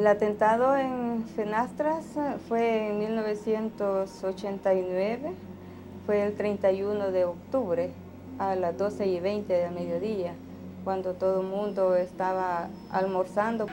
El atentado en Fenastras fue en 1989, fue el 31 de octubre a las 12:20 del mediodía, cuando todo el mundo estaba almorzando.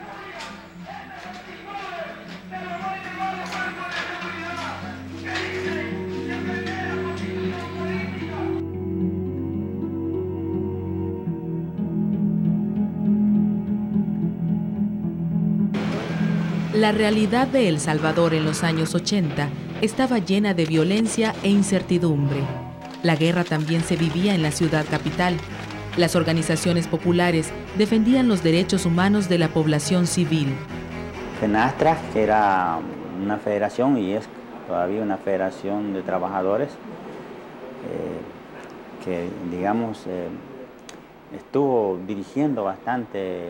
La realidad de El Salvador en los años 80 estaba llena de violencia e incertidumbre. La guerra también se vivía en la ciudad capital. Las organizaciones populares defendían los derechos humanos de la población civil. Fenastras, que era una federación y es todavía una federación de trabajadores, que digamos estuvo dirigiendo bastante,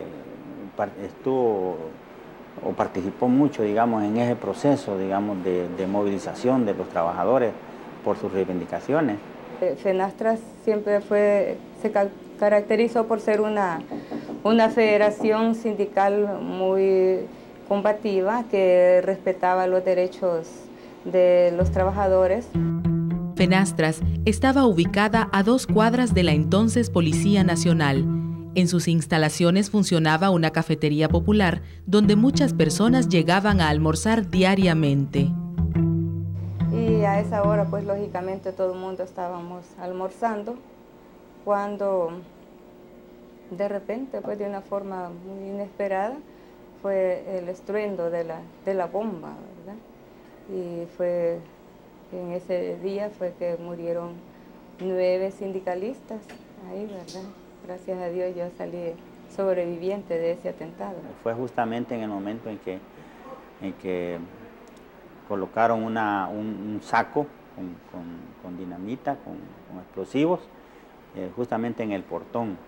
participó mucho, digamos, en ese proceso, digamos, de movilización de los trabajadores por sus reivindicaciones. Fenastras siempre se caracterizó por ser una federación sindical muy combativa, que respetaba los derechos de los trabajadores. Fenastras estaba ubicada a 2 cuadras de la entonces Policía Nacional. En sus instalaciones funcionaba una cafetería popular donde muchas personas llegaban a almorzar diariamente. Y a esa hora, pues lógicamente todo el mundo estábamos almorzando, cuando de repente, pues de una forma muy inesperada, fue el estruendo de la bomba, ¿verdad? Y fue en ese día fue que murieron 9 sindicalistas ahí, ¿verdad? Gracias a Dios yo salí sobreviviente de ese atentado. Fue justamente en el momento en que colocaron un saco con dinamita, con explosivos, justamente en el portón.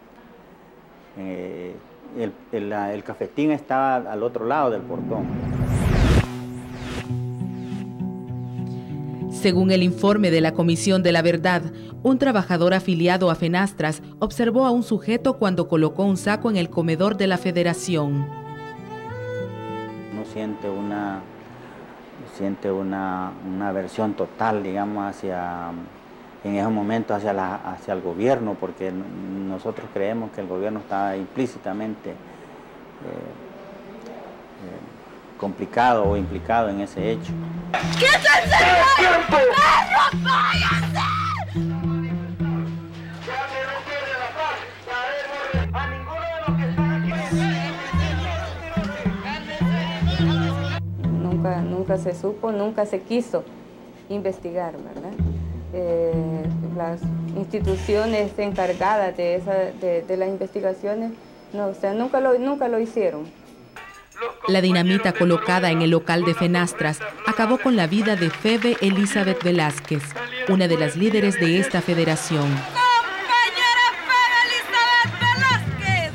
El cafetín estaba al otro lado del portón. Según el informe de la Comisión de la Verdad, un trabajador afiliado a Fenastras observó a un sujeto cuando colocó un saco en el comedor de la Federación. Uno siente una aversión total, digamos, en ese momento hacia el gobierno, porque nosotros creemos que el gobierno está implícitamente complicado o implicado en ese hecho. ¿Qué es el señor? ¡Perro, váyase! Nunca se supo, nunca se quiso investigar, ¿verdad? Las instituciones encargadas de las investigaciones nunca lo hicieron. La dinamita colocada en el local de Fenastras acabó con la vida de Febe Elizabeth Velázquez, una de las líderes de esta federación. ¡Compañera Febe Elizabeth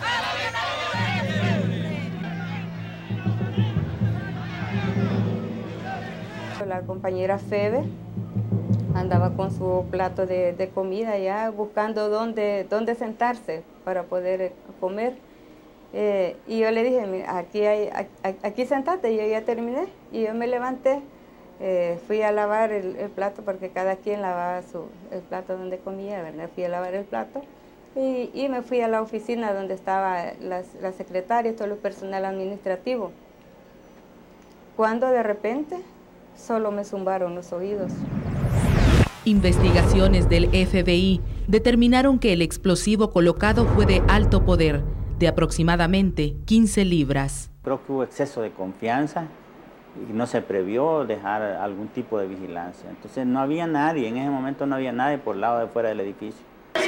Velázquez! La compañera Febe andaba con su plato de comida ya buscando dónde sentarse para poder comer. Y yo le dije, mira, aquí sentate, yo ya terminé. Y yo me levanté, fui a lavar el plato, porque cada quien lavaba el plato donde comía, ¿verdad? Fui a lavar el plato y me fui a la oficina donde estaba la secretaria y todo el personal administrativo. Cuando de repente solo me zumbaron los oídos. Investigaciones del FBI determinaron que el explosivo colocado fue de alto poder, de aproximadamente 15 libras. Creo que hubo exceso de confianza y no se previó dejar algún tipo de vigilancia. Entonces no había nadie, en ese momento no había nadie por el lado de fuera del edificio.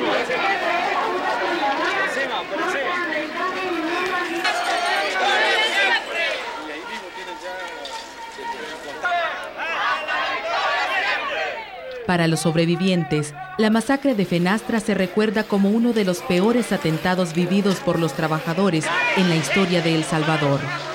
Para los sobrevivientes, la masacre de Fenastras se recuerda como uno de los peores atentados vividos por los trabajadores en la historia de El Salvador.